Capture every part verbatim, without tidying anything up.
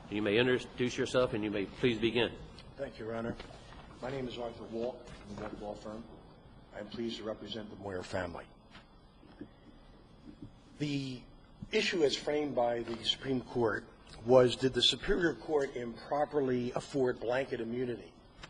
You may introduce yourself and you may please begin. Thank you, Your Honor. My name is Arthur Wolk from the Wolk Law Firm. I am pleased to represent the Moyer family. The issue as framed by the Supreme Court was, did the Superior Court improperly afford blanket immunity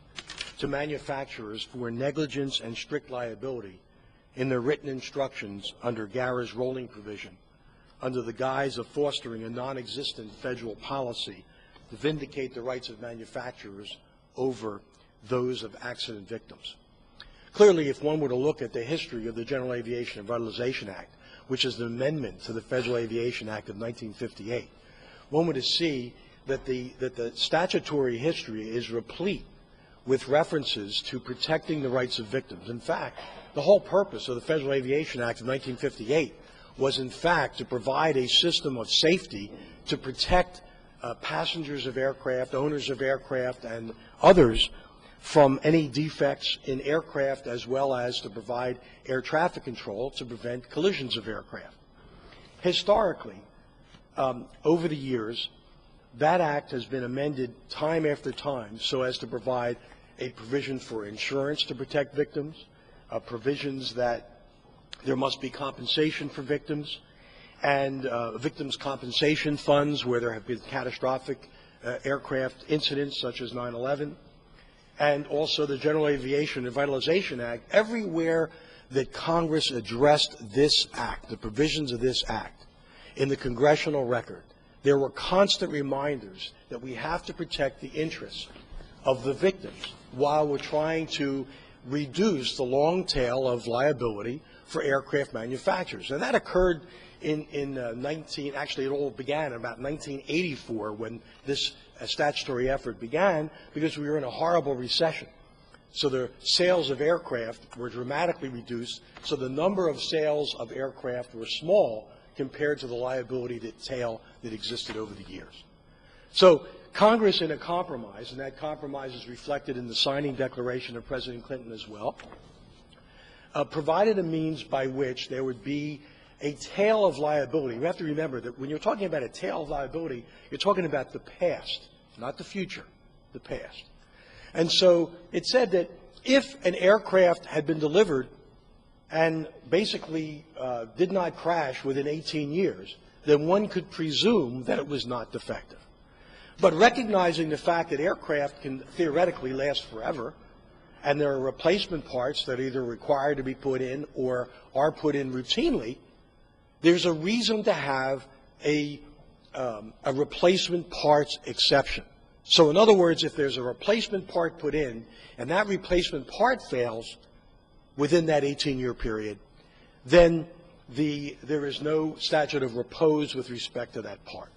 to manufacturers for negligence and strict liability in their written instructions under G A R A's rolling provision under the guise of fostering a non-existent federal policy to vindicate the rights of manufacturers over those of accident victims. Clearly, if one were to look at the history of the General Aviation Revitalization Act, which is an amendment to the Federal Aviation Act of nineteen fifty-eight, one would see that the, that the statutory history is replete with references to protecting the rights of victims. In fact, the whole purpose of the Federal Aviation Act of nineteen fifty-eight was, in fact, to provide a system of safety to protect uh, passengers of aircraft, owners of aircraft, and others from any defects in aircraft, as well as to provide air traffic control to prevent collisions of aircraft. Historically, um, over the years, that act has been amended time after time so as to provide a provision for insurance to protect victims, uh, provisions that there must be compensation for victims, and uh, victims' compensation funds where there have been catastrophic uh, aircraft incidents such as nine eleven, and also the General Aviation Revitalization Act. Everywhere that Congress addressed this act, the provisions of this act, in the congressional record, there were constant reminders that we have to protect the interests of the victims while we're trying to reduce the long tail of liability for aircraft manufacturers. And that occurred in, in uh, nineteen, actually it all began in about nineteen eighty-four when this uh, statutory effort began, because we were in a horrible recession. So the sales of aircraft were dramatically reduced, so the number of sales of aircraft were small compared to the liability that tail that existed over the years. So Congress, in a compromise, and that compromise is reflected in the signing declaration of President Clinton as well, uh, provided a means by which there would be a tail of liability. We have to remember that when you're talking about a tail of liability, you're talking about the past, not the future, the past. And so it said that if an aircraft had been delivered and basically uh, did not crash within eighteen years, then one could presume that it was not defective. But recognizing the fact that aircraft can theoretically last forever, and there are replacement parts that are either required to be put in or are put in routinely, there's a reason to have a, um, a replacement parts exception. So in other words, if there's a replacement part put in and that replacement part fails within that eighteen-year period, then the, there is no statute of repose with respect to that part.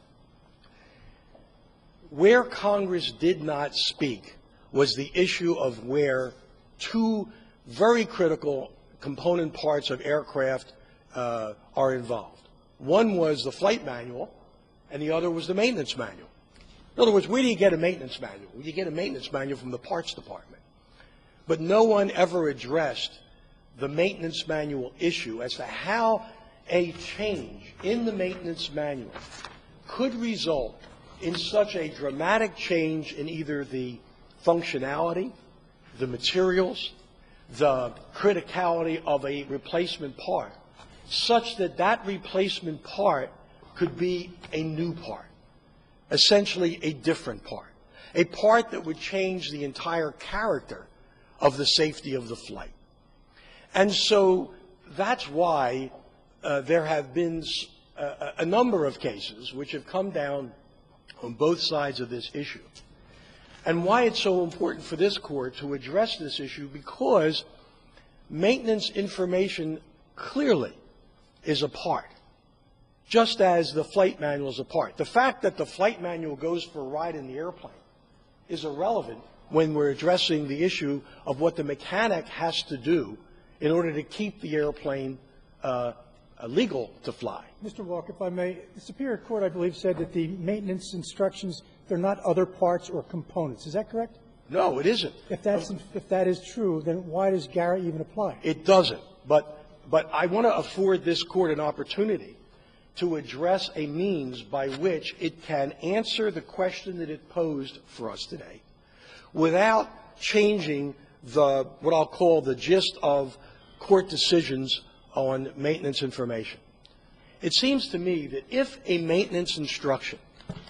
Where Congress did not speak was the issue of where two very critical component parts of aircraft uh, are involved. One was the flight manual, and the other was the maintenance manual. In other words, where do you get a maintenance manual? Well, you get a maintenance manual from the parts department. But no one ever addressed the maintenance manual issue as to how a change in the maintenance manual could result in such a dramatic change in either the functionality, the materials, the criticality of a replacement part, such that that replacement part could be a new part, essentially a different part, a part that would change the entire character of the safety of the flight. And so that's why uh, there have been a, a number of cases which have come down on both sides of this issue. And why it's so important for this Court to address this issue, because maintenance information clearly is a part, just as the flight manual is a part. The fact that the flight manual goes for a ride in the airplane is irrelevant when we're addressing the issue of what the mechanic has to do in order to keep the airplane uh, legal to fly. Mister Wolk, if I may, the Superior Court, I believe, said that the maintenance instructions, they're not other parts or components. Is that correct? No, it isn't. If that's if that is true, then why does G A R A even apply? It doesn't. But but I want to afford this Court an opportunity to address a means by which it can answer the question that it posed for us today without changing the, what I'll call the gist of court decisions on maintenance information. It seems to me that if a maintenance instruction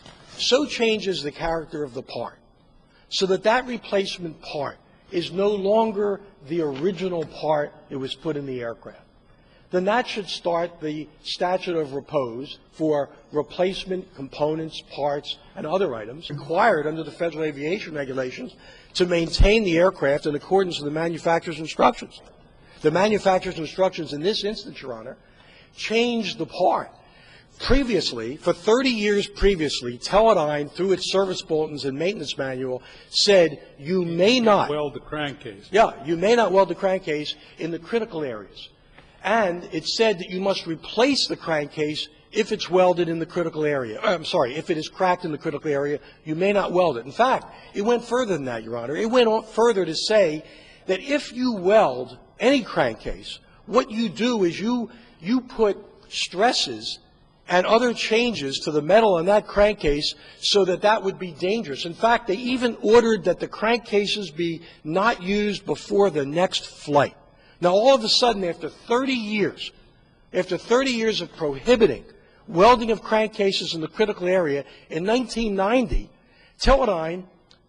so changes the character of the part so that that replacement part is no longer the original part that was put in the aircraft, then that should start the statute of repose for replacement components, parts, and other items required under the Federal Aviation Regulations to maintain the aircraft in accordance with the manufacturer's instructions. The manufacturer's instructions in this instance, Your Honor, changed the part. Previously, for thirty years previously, Teledyne, through its service bulletins and maintenance manual, said you may not weld the crankcase. Yeah, you may not weld the crankcase in the critical areas. And it said that you must replace the crankcase if it's welded in the critical area. I'm sorry, if it is cracked in the critical area, you may not weld it. In fact, it went further than that, Your Honor. It went on further to say that if you weld any crankcase, what you do is you, you put stresses and other changes to the metal in that crankcase so that that would be dangerous. In fact, they even ordered that the crankcases be not used before the next flight. Now, all of a sudden, after thirty years, after thirty years of prohibiting welding of crankcases in the critical area, in nineteen ninety, Teledyne,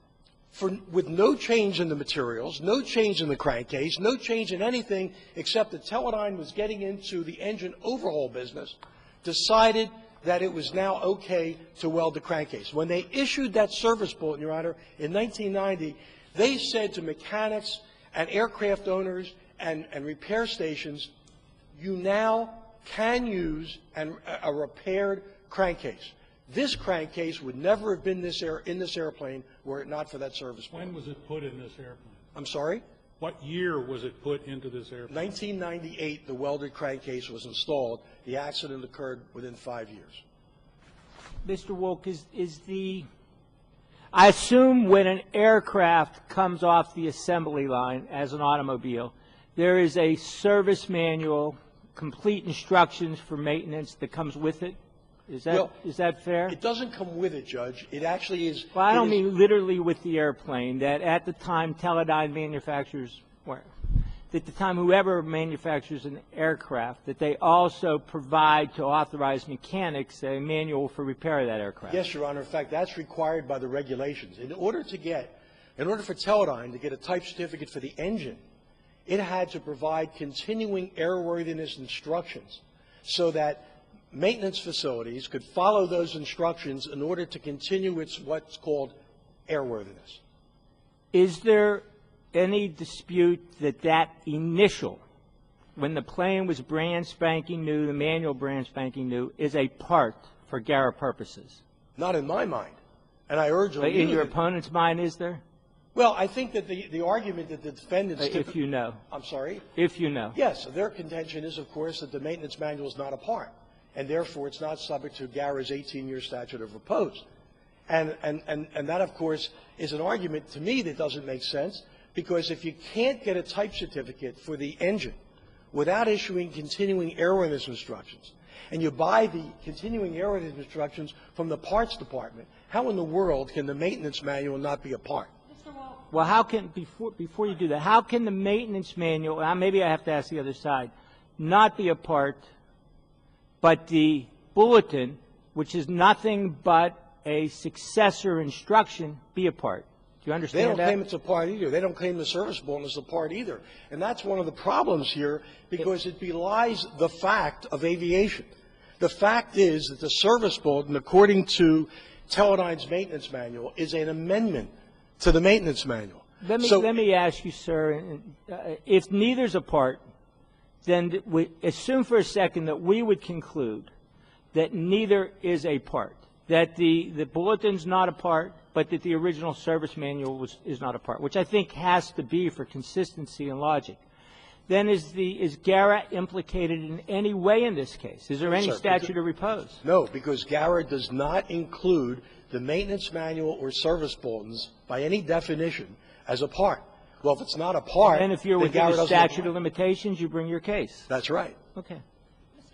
for, with no change in the materials, no change in the crankcase, no change in anything except that Teledyne was getting into the engine overhaul business, decided that it was now okay to weld the crankcase. When they issued that service bulletin, Your Honor, in nineteen ninety, they said to mechanics and aircraft owners and, and repair stations, you now can use an, a repaired crankcase. This crankcase would never have been this air, in this airplane were it not for that service bulletin. When was it put in this airplane? I'm sorry? What year was it put into this airplane? nineteen ninety-eight, the welded crankcase was installed. The accident occurred within five years. Mister Wolk, is, is the – I assume when an aircraft comes off the assembly line as an automobile, there is a service manual, complete instructions for maintenance that comes with it? Is that, well, is that fair? It doesn't come with it, Judge. It actually is. Well, I don't is, mean literally with the airplane, that at the time Teledyne manufactures, or at the time whoever manufactures an aircraft, that they also provide to authorized mechanics a manual for repair of that aircraft. Yes, Your Honor. In fact, that's required by the regulations. In order to get, in order for Teledyne to get a type certificate for the engine, it had to provide continuing airworthiness instructions so that maintenance facilities could follow those instructions in order to continue its what's called airworthiness. Is there any dispute that that initial, when the plane was brand spanking new, the manual brand spanking new, is a part for Gara purposes? Not in my mind. And I urge on But in you your that, opponent's mind, is there? well, I think that the, the argument that the defendants... If you know. I'm sorry? If you know. Yes. Their contention is, of course, that the maintenance manual is not a part, and therefore it's not subject to Gara's eighteen-year statute of repose. And, and, and, and that, of course, is an argument to me that doesn't make sense, because if you can't get a type certificate for the engine without issuing continuing airworthiness instructions, and you buy the continuing airworthiness instructions from the parts department, how in the world can the maintenance manual not be a part? Well, how can, before, before you do that, how can the maintenance manual, and maybe I have to ask the other side, not be a part, but the bulletin, which is nothing but a successor instruction, be a part? Do you understand that? They don't claim it's a part either. They don't claim the service bulletin is a part either. And that's one of the problems here, because it belies the fact of aviation. The fact is that the service bulletin, according to Teledyne's maintenance manual, is an amendment to the maintenance manual. Let me, so, let me ask you, sir, uh, if neither's a part, then we assume for a second that we would conclude that neither is a part, that the, the bulletin's not a part, but that the original service manual was, is not a part, which I think has to be for consistency and logic. Then is the is Gara implicated in any way in this case? Is there any Sir, statute because, of repose? No, because Gara does not include the maintenance manual or service bulletins by any definition as a part. Well, if it's not a part, and if you're then within Gara the doesn't statute apply. of limitations, you bring your case. That's right. Okay. Mister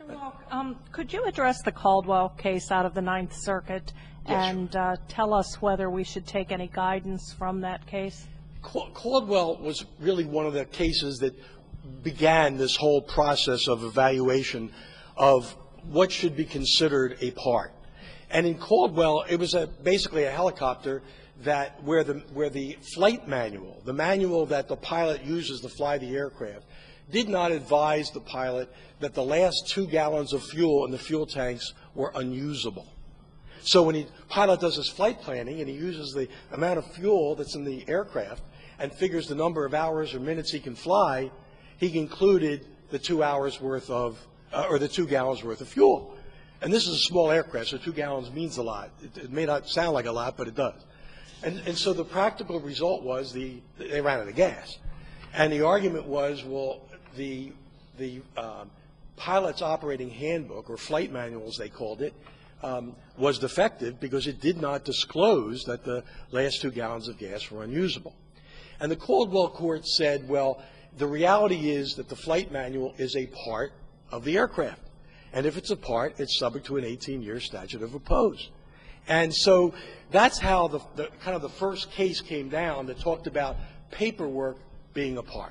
Well, um, could you address the Caldwell case out of the Ninth Circuit Yes, and uh, tell us whether we should take any guidance from that case? Caldwell was really one of the cases that began this whole process of evaluation of what should be considered a part. And in Caldwell, it was a, basically a helicopter that where the, where the flight manual, the manual that the pilot uses to fly the aircraft, did not advise the pilot that the last two gallons of fuel in the fuel tanks were unusable. So when the pilot does his flight planning and he uses the amount of fuel that's in the aircraft and figures the number of hours or minutes he can fly, he concluded the two hours worth of, uh, or the two gallons worth of fuel. And this is a small aircraft, so two gallons means a lot. It, it may not sound like a lot, but it does. And, and so the practical result was the, they ran out of gas. And the argument was, well, the, the um, pilot's operating handbook, or flight manual as they called it, um, was defective because it did not disclose that the last two gallons of gas were unusable. And the Caldwell court said, well, the reality is that the flight manual is a part of the aircraft. And if it's a part, it's subject to an eighteen-year statute of repose. And so that's how the, the kind of the first case came down that talked about paperwork being a part.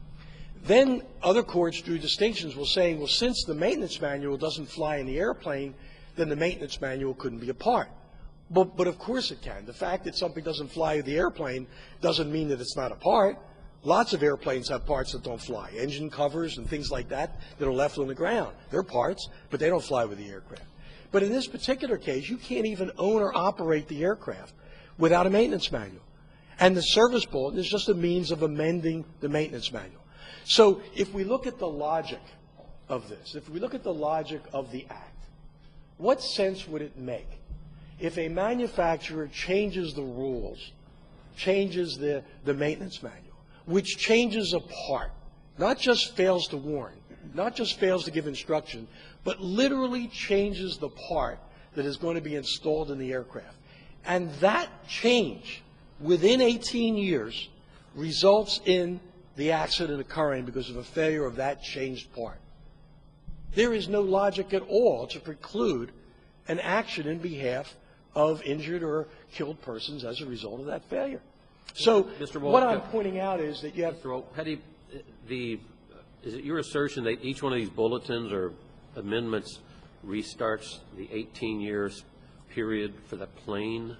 Then other courts drew distinctions, well, saying, well, since the maintenance manual doesn't fly in the airplane, then the maintenance manual couldn't be a part. But, but of course it can. The fact that something doesn't fly in the airplane doesn't mean that it's not a part. Lots of airplanes have parts that don't fly, engine covers and things like that that are left on the ground. They're parts, but they don't fly with the aircraft. But in this particular case, you can't even own or operate the aircraft without a maintenance manual. And the service bulletin is just a means of amending the maintenance manual. So if we look at the logic of this, if we look at the logic of the Act, what sense would it make if a manufacturer changes the rules, changes the, the maintenance manual, which changes a part, not just fails to warn, not just fails to give instruction, but literally changes the part that is going to be installed in the aircraft. And that change within eighteen years results in the accident occurring because of a failure of that changed part. There is no logic at all to preclude an action in behalf of injured or killed persons as a result of that failure. So Mister Wolk, what I'm pointing out is that you have... Mister Wolk, how do you, the, is it your assertion that each one of these bulletins or amendments restarts the eighteen years period for the plane?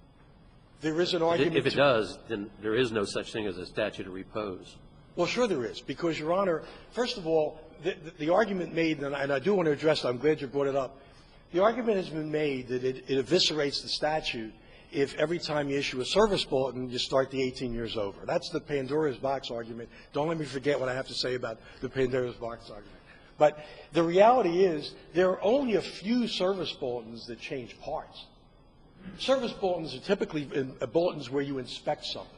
There is an argument... If it to, does, then there is no such thing as a statute of repose. Well, sure there is, because, Your Honor, first of all, the, the, the argument made, and I, and I do want to address it, I'm glad you brought it up, the argument has been made that it, it eviscerates the statute if every time you issue a service bulletin, you start the eighteen years over. That's the Pandora's box argument. Don't let me forget what I have to say about the Pandora's box argument. But the reality is there are only a few service bulletins that change parts. Service bulletins are typically in, uh, bulletins where you inspect something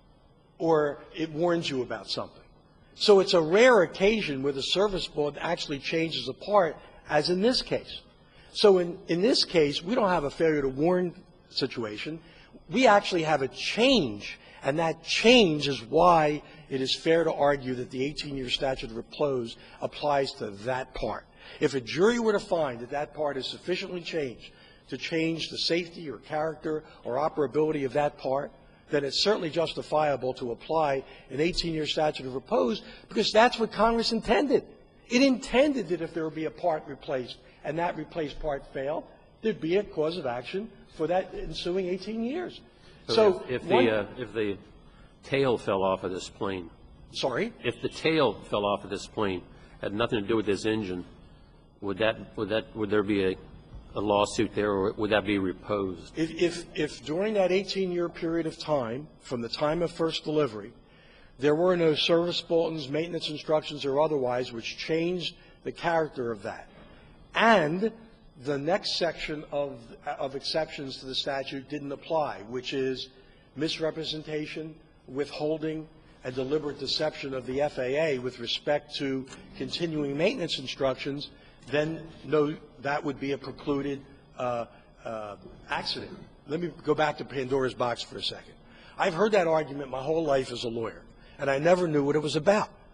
or it warns you about something. So it's a rare occasion where the service bulletin actually changes a part, as in this case. So in, in this case, we don't have a failure to warn situation. We actually have a change, and that change is why it is fair to argue that the eighteen-year statute of repose applies to that part. If a jury were to find that that part is sufficiently changed to change the safety or character or operability of that part, then it's certainly justifiable to apply an eighteen-year statute of repose, because that's what Congress intended. It intended that if there would be a part replaced and that replaced part failed, there'd be a cause of action for that ensuing eighteen years. So, so if, if one, the uh, if the tail fell off of this plane, sorry, if the tail fell off of this plane, had nothing to do with this engine, would that would that would there be a, a lawsuit there, or would that be reposed? If, if if during that eighteen-year period of time, from the time of first delivery, there were no service bulletins, maintenance instructions, or otherwise which changed the character of that, and the next section of, of exceptions to the statute didn't apply, which is misrepresentation, withholding, and deliberate deception of the F A A with respect to continuing maintenance instructions, then no, that would be a precluded uh, uh, accident. Let me go back to Pandora's box for a second. I've heard that argument my whole life as a lawyer, and I never knew what it was about.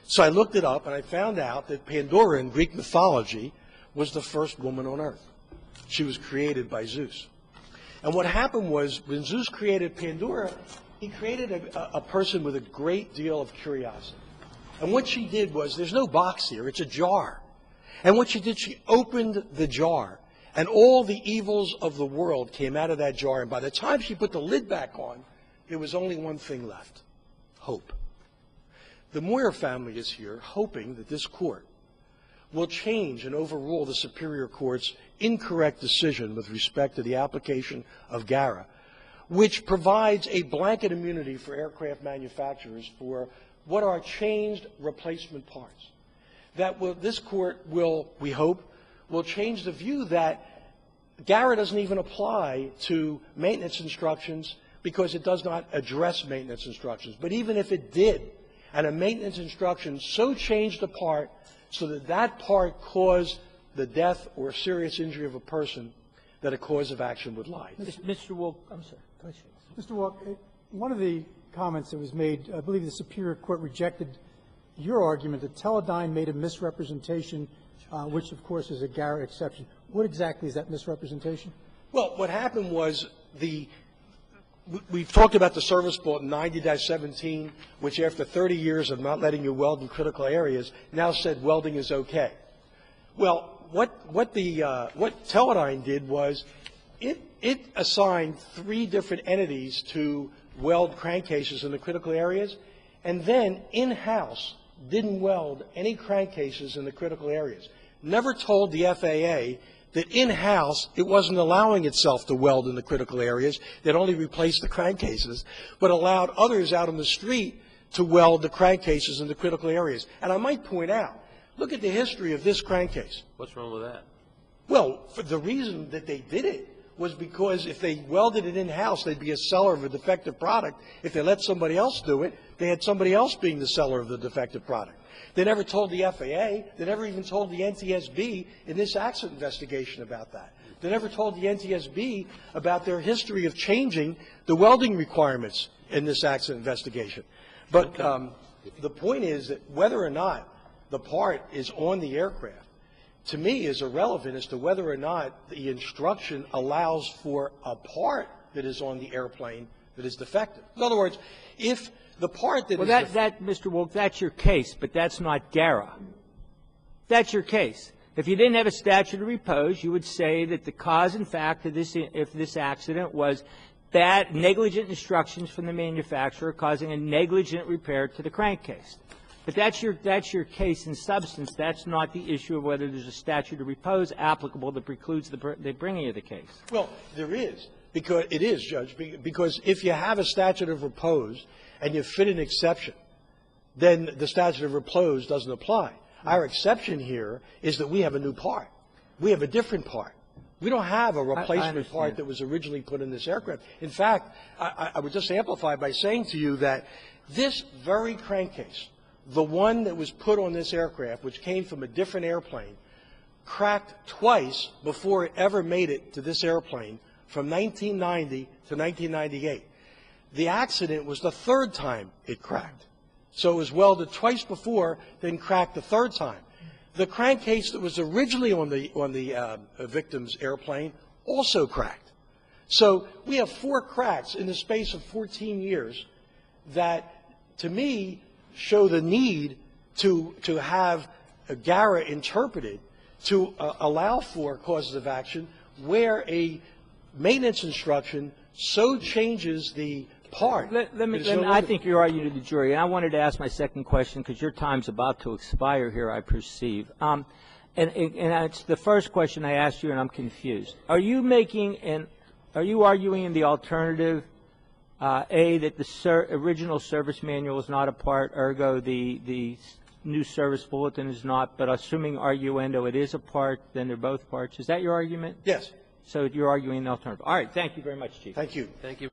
So I looked it up, and I found out that Pandora in Greek mythology was the first woman on earth. She was created by Zeus. And what happened was, when Zeus created Pandora, he created a, a person with a great deal of curiosity. And what she did was, there's no box here, it's a jar. And what she did, she opened the jar, and all the evils of the world came out of that jar. And by the time she put the lid back on, there was only one thing left: hope. The Moyer family is here hoping that this court will change and overrule the Superior Court's incorrect decision with respect to the application of GARA, which provides a blanket immunity for aircraft manufacturers for what are changed replacement parts. That will, this court will, we hope, will change the view that GARA doesn't even apply to maintenance instructions because it does not address maintenance instructions. But even if it did, and a maintenance instruction so changed a part so that that part caused the death or serious injury of a person, that a cause of action would lie. Mister Wolk, I'm sorry. Go ahead. Mister Wolk, one of the comments that was made, I believe the Superior Court rejected your argument that Teledyne made a misrepresentation, uh, which, of course, is a GARA exception. What exactly is that misrepresentation? Well, what happened was the we've talked about the Service Bulletin ninety dash seventeen, which after thirty years of not letting you weld in critical areas, now said welding is okay. Well, what, what, the, uh, what Teledyne did was it, it assigned three different entities to weld crankcases in the critical areas, and then in-house didn't weld any crankcases in the critical areas. Never told the F A A that in-house it wasn't allowing itself to weld in the critical areas, that only replaced the crankcases, but allowed others out on the street to weld the crankcases in the critical areas. And I might point out, look at the history of this crankcase. What's wrong with that? Well, for the reason that they did it was because if they welded it in-house, they'd be a seller of a defective product. If they let somebody else do it, they had somebody else being the seller of the defective product. They never told the F A A. They never even told the N T S B in this accident investigation about that. They never told the N T S B about their history of changing the welding requirements in this accident investigation. But um, the point is that whether or not the part is on the aircraft, to me, is irrelevant as to whether or not the instruction allows for a part that is on the airplane that is defective. In other words, if the part that well, is that, that, Mister Wolk, that's your case, but that's not GARA. That's your case. If you didn't have a statute of repose, you would say that the cause and fact of this, if this accident was bad, negligent instructions from the manufacturer causing a negligent repair to the crankcase. But that's your, that's your case in substance. That's not the issue of whether there's a statute of repose applicable that precludes the, the bringing of the case. Well, there is, because it is, Judge, because if you have a statute of repose and you fit an exception, then the statute of repose doesn't apply. Our exception here is that we have a new part. We have a different part. We don't have a replacement part that was originally put in this aircraft. In fact, I, I would just amplify by saying to you that this very crankcase, the one that was put on this aircraft, which came from a different airplane, cracked twice before it ever made it to this airplane from nineteen ninety to nineteen ninety-eight. The accident was the third time it cracked. So it was welded twice before, then cracked the third time. The crankcase that was originally on the, on the uh, victim's airplane also cracked. So we have four cracks in the space of fourteen years that, to me, show the need to, to have a GARA interpreted to uh, allow for causes of action where a maintenance instruction so changes the part. Let, let me, that let no me I think you're arguing to the jury, and I wanted to ask my second question because your time's about to expire here, I perceive. Um, and, and, and it's the first question I asked you, and I'm confused. Are you making an, are you arguing in the alternative, Uh, A, that the ser original service manual is not a part, ergo the, the new service bulletin is not, but assuming arguendo it is a part, then they're both parts. Is that your argument? Yes. So you're arguing the alternative. All right. Thank you very much, Chief. Thank you. Thank you.